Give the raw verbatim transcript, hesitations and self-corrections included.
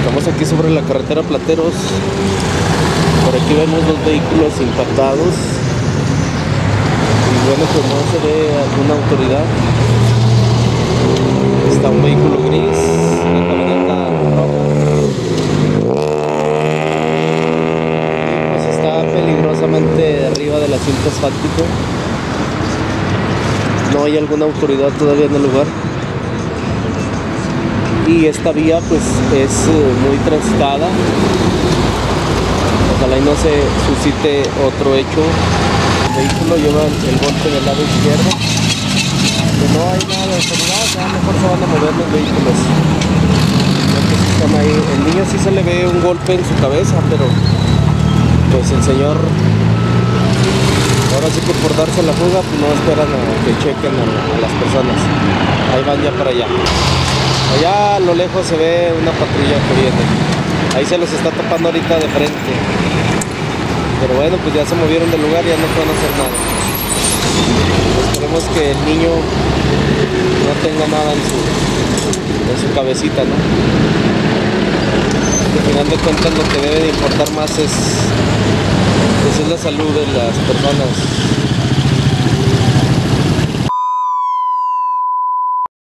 Estamos aquí sobre la carretera Plateros. Por aquí vemos dos vehículos impactados. Y bueno, pues no se ve alguna autoridad. Está un vehículo gris, una camioneta roja. Y pues está peligrosamente arriba del asiento asfáltico. No hay alguna autoridad todavía en el lugar. Y esta vía pues es muy transitada. Ojalá y no se suscite otro hecho. El vehículo lleva el golpe del lado izquierdo. Que no hay nada de autoridad, ya mejor se van a mover los vehículos. Están ahí. El niño sí se le ve un golpe en su cabeza, pero pues el señor, ahora sí que por darse la fuga, pues no esperan a que chequen a, a las personas. Ahí van ya para allá. Allá a lo lejos se ve una patrulla que viene. Ahí se los está tapando ahorita de frente. Pero bueno, pues ya se movieron del lugar y ya no pueden hacer nada. Esperemos que el niño no tenga nada en su, en su cabecita, ¿no? Al final de cuentas lo que debe de importar más es, pues es la salud de las personas.